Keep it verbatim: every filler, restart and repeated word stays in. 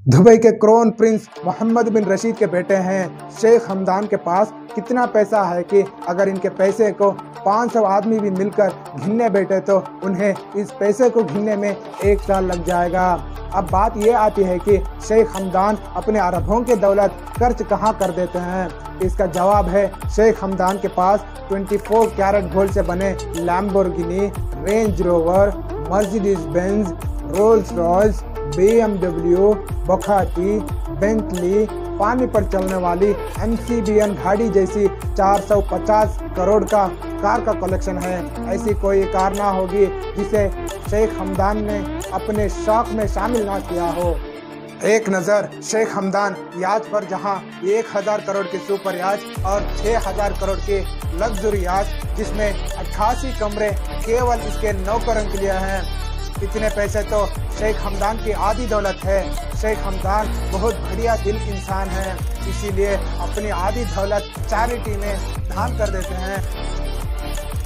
Dubai के crown prince Mohammed bin Rashid के बेटे हैं शेख हमदान के पास कितना पैसा है कि अगर इनके पैसे को पाँच सौ आदमी भी मिलकर गिनने बैठे तो उन्हें इस पैसे को गिनने में एक साल लग जाएगा। अब बात ये आती है कि शेख हमदान अपने अरबों की दौलत खर्च कहाँ कर देते हैं। इसका जवाब है शेख हमदान के पास चौबीस कैरेट गोल्ड से बने Lamborghini, Range Rover, Mercedes Benz, Rolls Royce, B M W, Bugatti, Bentley, पानी पर चलने वाली एम सी बी एन गाड़ी जैसी चार सौ पचास करोड़ का कार का कलेक्शन है। ऐसी कोई कार ना होगी जिसे शेख हमदान ने अपने शौक में शामिल ना किया हो। एक नज़र शेख हमदान याच पर, जहां एक हज़ार करोड़ की सुपर याच और छह हज़ार करोड़ की लग्जरी याच जिसमें अट्ठासी कमरे केवल इसके नौकरों के लिए हैं। इतने पैसे तो शेख हमदान की आधी दौलत है। शेख हमदान बहुत बढ़िया दिल इंसान है, इसीलिए अपनी आधी दौलत चैरिटी में दान कर देते हैं।